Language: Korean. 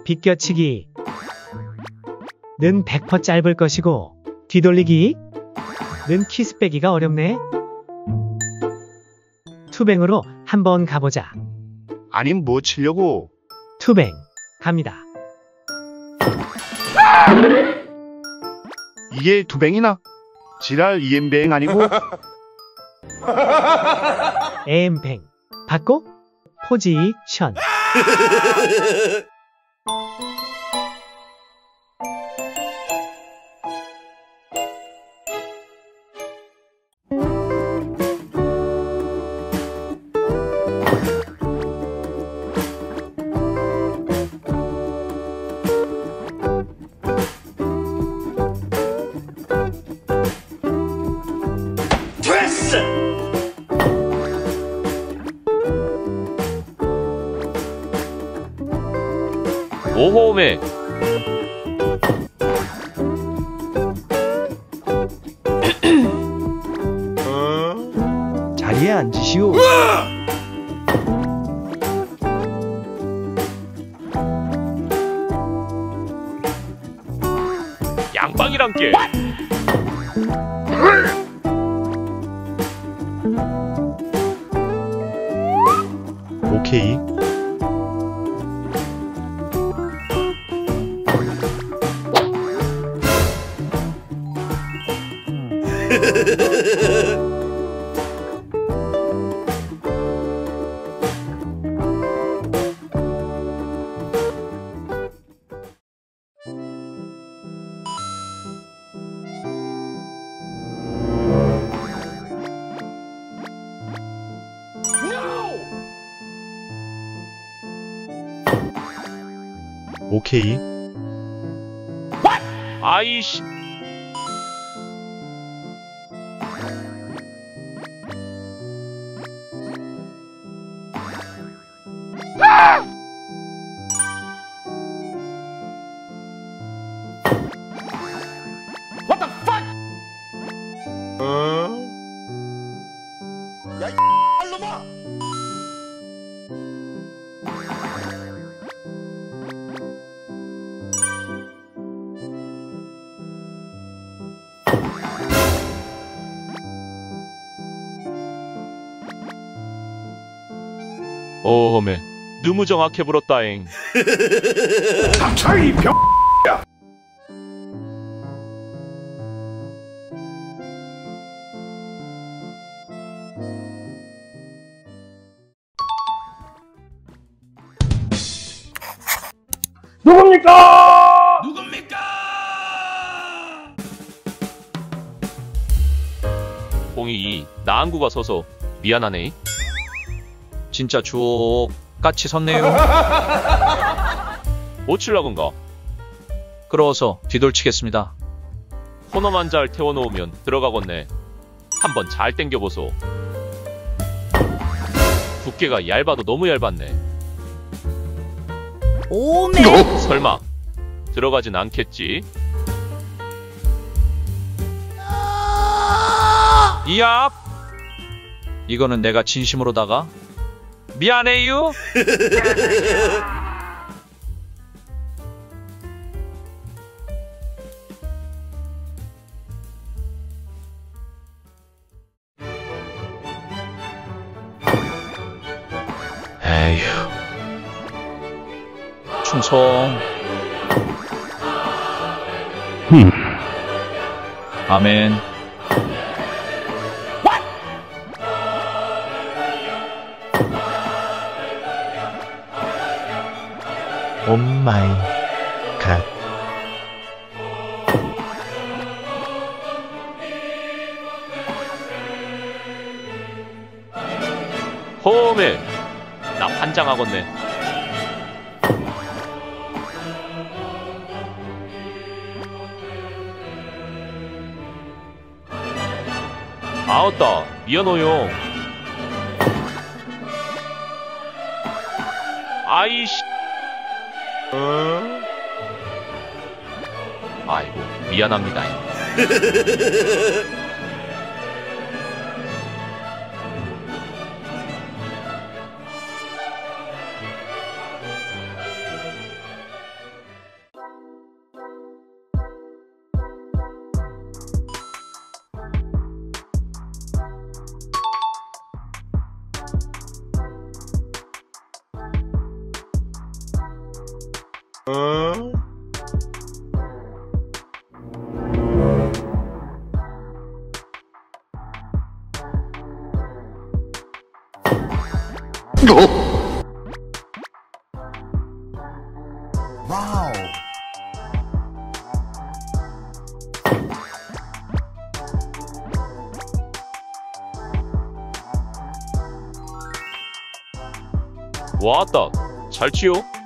비껴치기 는 100% 짧을 것이고 뒤돌리기 는 키스 빼기가 어렵네. 투뱅으로 한번 가보자. 아니 뭐 치려고? 투뱅 갑니다. 이게 투뱅이나? 지랄 이엠뱅 아니고? 에엠뱅 받고 포지션 오호메 자리에 앉으시오. 양빵이란 게 오케이. 오케이. 아이씨 야, 이 놈아! 오호메 너무 정확해 불었다잉. 닥쳐이 병. 누굽니까? 공이 나 안구가 서서 미안하네. 진짜 주옥 같이 섰네요. 뭐 칠라건가? 끌어서 뒤돌치겠습니다. 코너만 잘 태워놓으면 들어가겠네. 한번 잘 땡겨보소. 두께가 얇아도 너무 얇았네. 오메 설마 들어가진 않겠지? 이압! 이거는 내가 진심으로다가 미안해요. 에휴. 충성. 아멘. 오 마이 갓. 호메 나 환장하겠네. 아웃다 미안해요. 아이씨. 아이고 미안합니다. 와우. 왔다. 잘 치요.